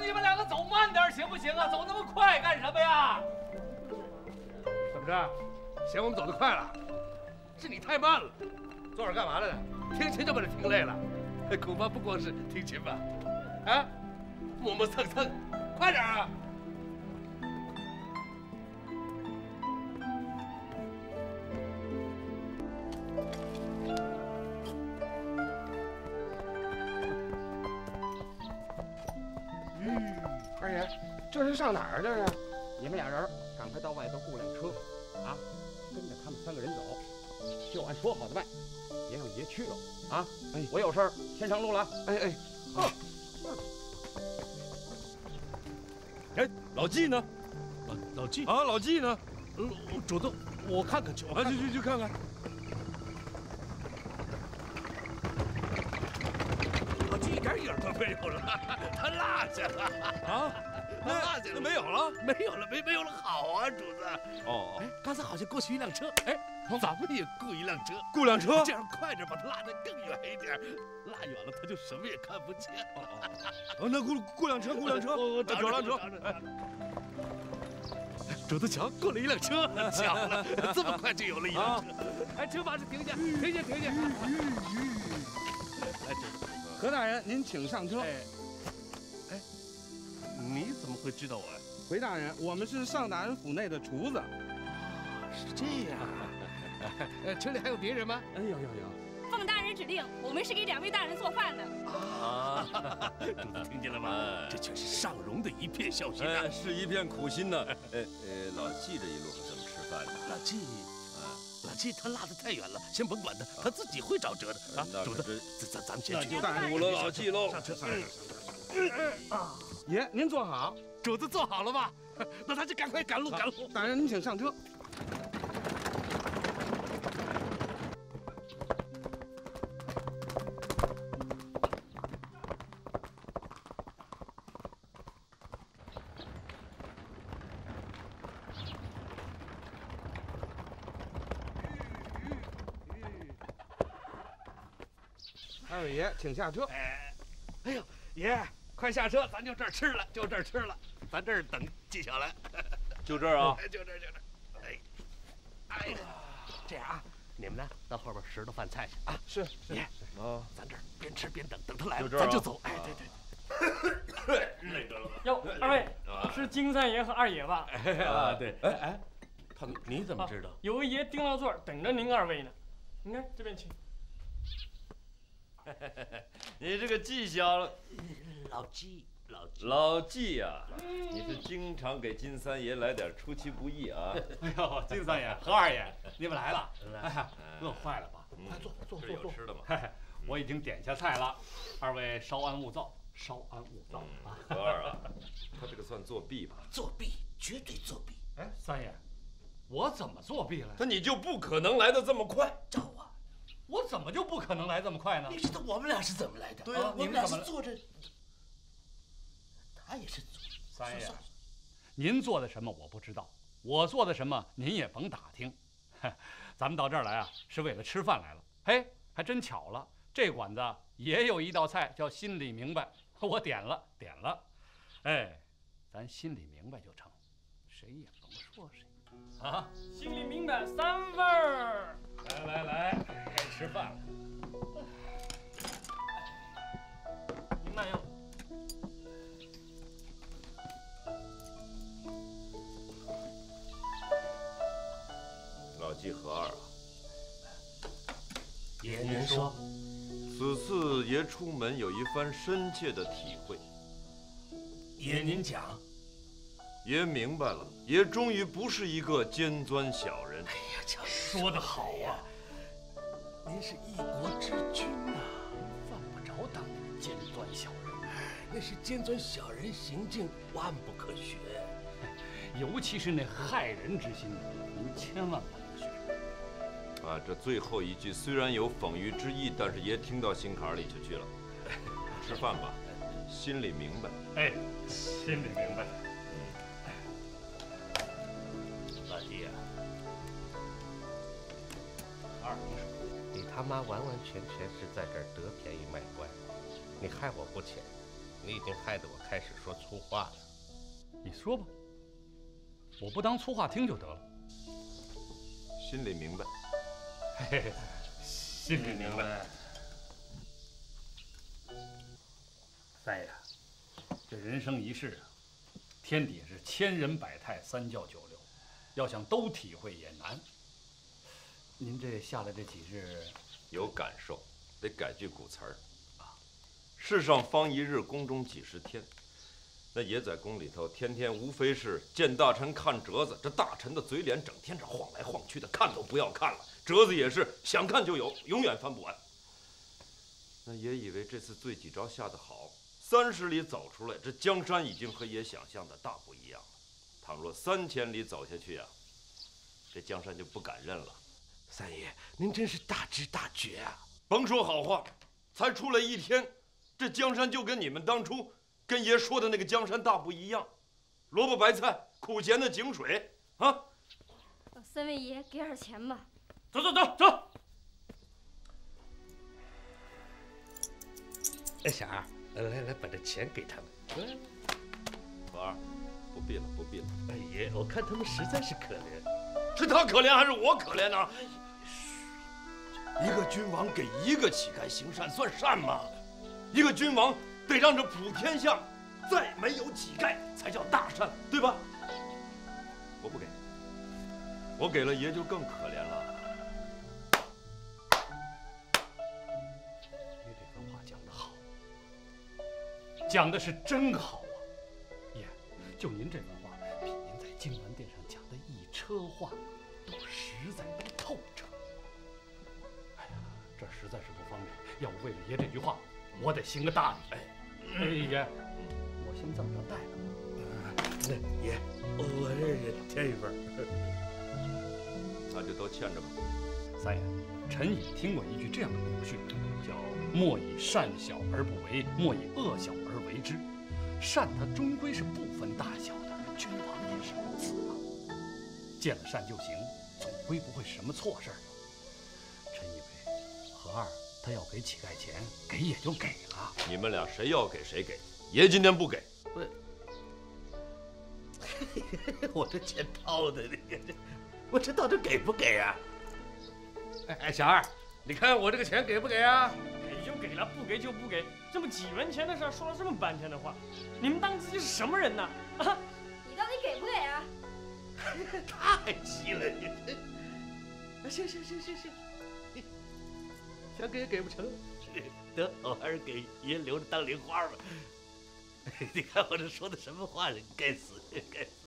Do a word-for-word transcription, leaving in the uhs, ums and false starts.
你们两个走慢点行不行啊？走那么快干什么呀？ 怎么着？嫌我们走得快了？是你太慢了。坐这儿干嘛来了？听琴就把这听累了。恐怕不光是听琴吧？啊，磨磨蹭蹭，快点啊！ 二爷，这是上哪儿这是？你们俩人赶快到外头雇辆车，啊，跟着他们三个人走，就按说好的办，别让爷去了啊！哎，我有事儿先上路了。哎哎，好。 哎，老纪呢？ 老老纪啊，老纪呢？ 呃，主子，我看看去，我啊，去去去看看。 老纪一点影都没有了，他落下了啊。 那那没有了， 没有了，没没有了，好啊，主子。 哦， 哎，刚才好像过去一辆车，哎，咱们也雇一辆车， 雇辆车， 这样快点把它拉得更远一点，拉远了他就什么也看不见了。 哦，那雇雇辆车，雇辆车， 我找辆车。 哎，主子瞧，过了一辆车，巧了，这么快就有了一辆车。哎，车马上停下，停下，停下。哎，这何大人，您请上车。 你怎么会知道我呀？ 回大人，我们是上大人府内的厨子。 啊，是这样啊。呃，车里还有别人吗？ 哎，有有有。 奉大人指令，我们是给两位大人做饭的。 啊，主子听见了吗？这全是上荣的一片孝心啊， 是一片苦心呐。呃呃，老纪这一路可怎么吃饭呢？ 老纪，老纪他拉得太远了，先甭管他，他自己会找辙的啊。主子，咱咱咱们先去。 苦了老纪喽。 上车，上车。 啊。 爷，您坐好， 主子坐好了吧？那他就赶快赶路，赶路。 大人，您请上车。二爷，请下车。 哎，哎呦，爷。 快下车，咱就这儿吃了，就这儿吃了，咱这儿等纪晓岚。 就这儿啊？ 就这儿，就这儿。哎，哎呀，这样啊，你们呢到后边拾掇饭菜去啊。 是是。 爷， 啊， 咱这儿边吃边等，等他来了， 就咱就走。哎，对对。 累着了。 哟，二位是金三爷和二爷吧？ 啊，对。哎哎，他们你怎么知道？ 有个爷盯到座等着您二位呢。你看这边请。 你这个纪晓岚， 老纪，老纪， 老纪呀，你是经常给金三爷来点出其不意啊！ 哎呦，金三爷、何二爷，你们来了，哎呀，饿坏了吧？ 快坐，坐，坐， 有吃的吗？ 我已经点下菜了，二位稍安勿躁，稍安勿躁啊！ 何二啊，他这个算作弊吧？ 作弊，绝对作弊！ 哎，三爷，我怎么作弊了？ 那你就不可能来的这么快。 照啊！ 我怎么就不可能来这么快呢？ 你知道我们俩是怎么来的？ 对啊， 我们俩是坐着，他也是坐。 三爷，您做的什么我不知道，我做的什么您也甭打听。咱们到这儿来啊，是为了吃饭来了。嘿，还真巧了，这馆子也有一道菜叫心里明白，我点了点了。哎，咱心里明白就成，谁也甭说谁。啊， 心里明白三份儿。 来来来，该吃饭了。 您慢用。 老纪何二啊， 爷您说， 此次爷出门有一番深切的体会。 爷您讲。 爷明白了，爷终于不是一个尖钻小人。 哎呀，瞧， 说得好啊！ 您是一国之君呐， 犯不着当那个尖钻小人。 那是尖钻小人行径万不可学， 尤其是那害人之心，您千万不能学。 啊，这最后一句虽然有讽喻之意，但是爷听到心坎里就去了。吃饭吧，心里明白。 哎，心里明白。 老弟啊， 二，你说， 你他妈完完全全是在这儿得便宜卖乖，你害我不浅， 你已经害得我开始说粗话了。 你说吧，我不当粗话听就得了。 心里明白。 嘿嘿，心里明白。三爷，这人生一世啊，天底下是千人百态，三教九流，要想都体会也难。您这下来这几日， 有感受，得改句古词儿啊。世上方一日，宫中几十天。那爷在宫里头，天天无非是见大臣看折子，这大臣的嘴脸整天这晃来晃去的，看都不要看了。折子也是想看就有，永远翻不完。那爷以为这次对几招下得好，三十里走出来，这江山已经和爷想象的大不一样了。倘若三千里走下去啊，这江山就不敢认了。 三爷，您真是大知大觉啊！ 甭说好话，才出来一天，这江山就跟你们当初跟爷说的那个江山大不一样，萝卜白菜，苦咸的井水啊！ 三位爷，给点钱吧。 走走走走。 哎，小二，来来，把这钱给他们。 老二，不必了，不必了。 哎爷，我看他们实在是可怜。 是他可怜还是我可怜呢？一个君王给一个乞丐行善，算善吗？一个君王得让这普天下再没有乞丐，才叫大善，对吧？我不给，我给了爷就更可怜了。 爷这番话讲得好，讲的是真好啊！爷，就您这番话，比您在经文殿上讲的一车话都实在都透彻。哎呀，这实在是不方便。要不为了爷这句话，我得行个大礼。哎，哎爷，我先这么着带了吧。 那爷，我这也添一份。 那就都欠着吧。 三爷，臣已听过一句这样的古训，叫“莫以善小而不为，莫以恶小而为之”。善它终归是不分大小的，君王也是如此啊。见了善就行，总归不会是什么错事儿。臣以为何二他要给乞丐钱，给也就给了。 你们俩谁要给谁给，爷今天不给。 我这钱掏的，我这到底给不给啊？ 哎哎，小二，你看我这个钱给不给啊？ 给就给了，不给就不给。这么几文钱的事儿，说了这么半天的话，你们当自己是什么人呢？啊！ 你到底给不给啊？ 太急了，你这。行行行行行，想给也给不成，得我还是给爷留着当零花吧。你看我这说的什么话呢？该死，该死！